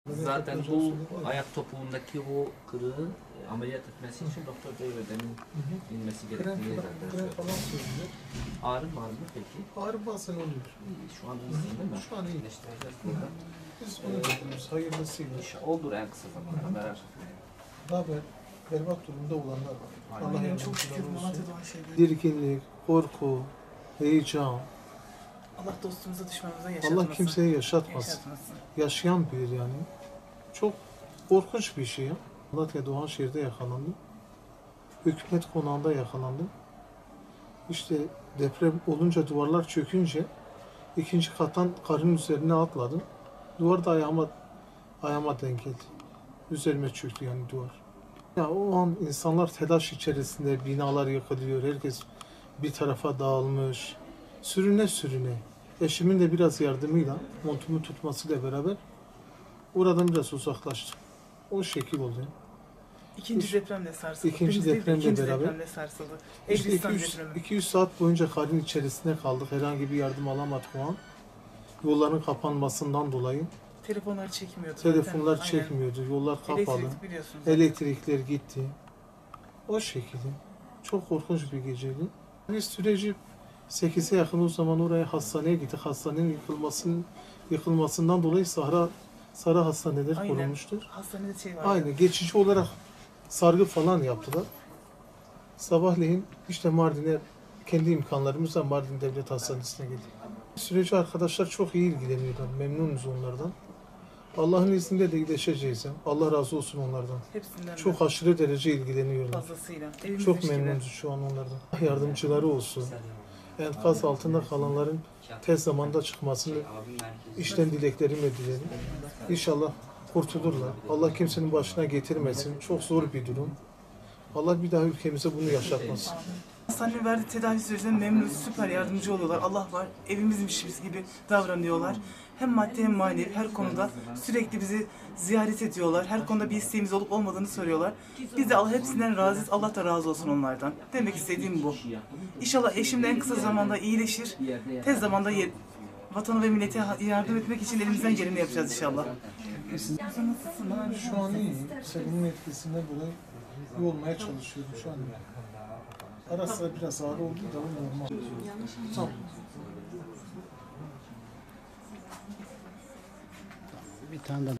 Zaten bu ayak topuğundaki o kırığı ameliyat etmesi için doktor Beyvede'nin bilmesi gerektiğini Krem falan söylüyor. Ağrı var mı peki? Ağrı bazen oluyor. Şu an iyisin değil mi? Şu an iyi. İyileştireceğiz burada. Biz onu bekliyoruz. Hayırlısıyla. Olur en kısa zamanda merak etmeyin. Daha berbat durumda olanlar var. Aynen. Allah Çok şükür yardımcıları olsun. Malatya'da olan şeyler. Dirginlik, korku, heyecan. Allah dostumuza düşmanımıza yaşatmasın. Allah kimseye yaşatmasın. Yaşatmasın. Yaşayan bir yani. Çok korkunç bir şey ya. Malatya Doğanşehir'de yakalandım. Hükümet konağında yakalandım. İşte deprem olunca duvarlar çökünce ikinci kattan karın üzerine atladım. Duvar da ayağıma denk geldi. Üzerime çöktü yani duvar. Ya o an insanlar telaş içerisinde, binalar yıkılıyor, herkes bir tarafa dağılmış. Sürüne sürüne. Eşimin de biraz yardımıyla, montumu tutmasıyla beraber oradan biraz uzaklaştım. O şekil oldu. İkinci depremle sarsıldı. İkinci Birinci değil de depremle ikinci beraber. depremle sarsıldı. İşte Elbistan depremi. 200 saat boyunca karın içerisinde kaldık. Herhangi bir yardım alamadık o an. Yolların kapanmasından dolayı. Telefonlar çekmiyordu. Telefonlar zaten. çekmiyordu. Yollar kapalı. Elektrik biliyorsunuz. zaten. Elektrikler gitti. O şekilde. Çok korkunç bir geceydi. Biz süreci 8'e yakın o zaman oraya hastaneye gittik. Hastanenin yıkılmasından dolayı Sahra hastaneler Aynen. kurulmuştur. Hastanede şey var. Aynı geçici olarak sargı falan yaptılar. Sabahleyin işte Mardin'e kendi imkanlarımızla Mardin Devlet Hastanesi'ne gittik. Süreci arkadaşlar çok iyi ilgileniyorlar. Memnunuz onlardan. Allah'ın izniyle de iyileşeceğiz. Allah razı olsun onlardan. Hepsinden Çok aşırı derece ilgileniyorlar. fazlasıyla. Evimiz Çok gibi. memnunuz şu an onlardan. Allah yardımcıları olsun. Enkaz altında kalanların tez zamanda çıkmasını işten dileklerimle dilerim. İnşallah kurtulurlar. Allah kimsenin başına getirmesin. Çok zor bir durum. Allah bir daha ülkemize bunu yaşatmasın. Hastanenin verdiği tedavi sürecinde memnunuz, süper yardımcı oluyorlar. Allah var, evimizmiş gibi davranıyorlar. Hem maddi hem manevi her konuda sürekli bizi ziyaret ediyorlar. Her konuda bir isteğimiz olup olmadığını soruyorlar. Biz de Allah hepsinden razıyız. Allah da razı olsun onlardan. Demek istediğim bu. İnşallah eşim de en kısa zamanda iyileşir. Tez zamanda vatanı ve millete yardım etmek için elimizden geleni yapacağız inşallah. Nasılsın? Şu an iyi. Serumun etkisine göre iyi olmaya çalışıyorum şu an. Ara sıra biraz ağrı oldu da o normal. Tamam. Bir tane de